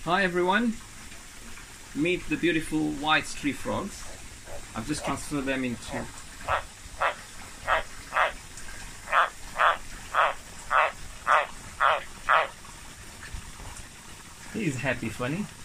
Hi everyone, meet the beautiful white tree frogs. I've just transferred them into... He's happy, funny.